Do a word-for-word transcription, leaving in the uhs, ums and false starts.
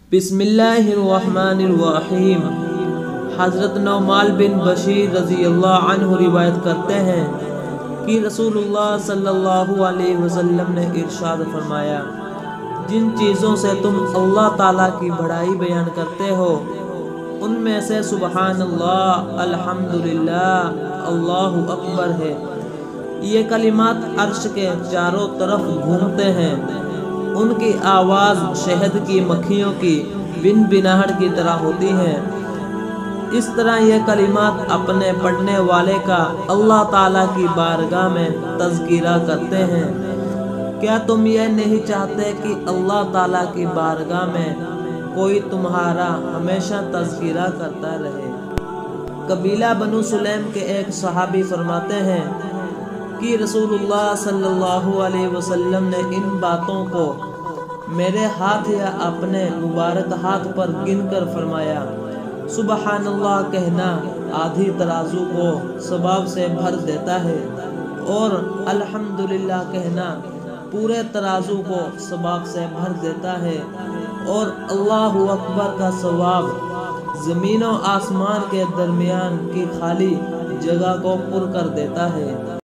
بسم اللہ الرحمن الرحیم۔ حضرت نعمان بن بشیر رضی اللہ عنہ روایت کرتے ہیں کہ رسول اللہ صلی اللہ علیہ وسلم نے ارشاد فرمایا، جن چیزوں سے تم اللہ تعالیٰ کی بڑائی بیان کرتے ہو ان میں سے سبحان اللہ، الحمدللہ، اللہ اکبر ہے۔ یہ کلمات عرش کے چاروں طرف گھومتے ہیں، ان کی آواز شہد کی مکھیوں کی بن بناہٹ کی طرح ہوتی ہے۔ اس طرح یہ کلمات اپنے پڑھنے والے کا اللہ تعالیٰ کی بارگاہ میں تذکرہ کرتے ہیں۔ کیا تم یہ نہیں چاہتے کہ اللہ تعالیٰ کی بارگاہ میں کوئی تمہارا ہمیشہ تذکرہ کرتا رہے؟ قبیلہ بنو سلیم کے ایک صحابی فرماتے ہیں کہ رسول اللہ صلی اللہ علیہ وسلم نے ان باتوں کو میرے ہاتھ یا اپنے مبارک ہاتھ پر گن کر فرمایا، سبحان اللہ کہنا آدھی ترازو کو ثواب سے بھر دیتا ہے، اور الحمدللہ کہنا پورے ترازو کو ثواب سے بھر دیتا ہے، اور اللہ اکبر کا ثواب زمین و آسمان کے درمیان کی خالی جگہ کو پر کر دیتا ہے۔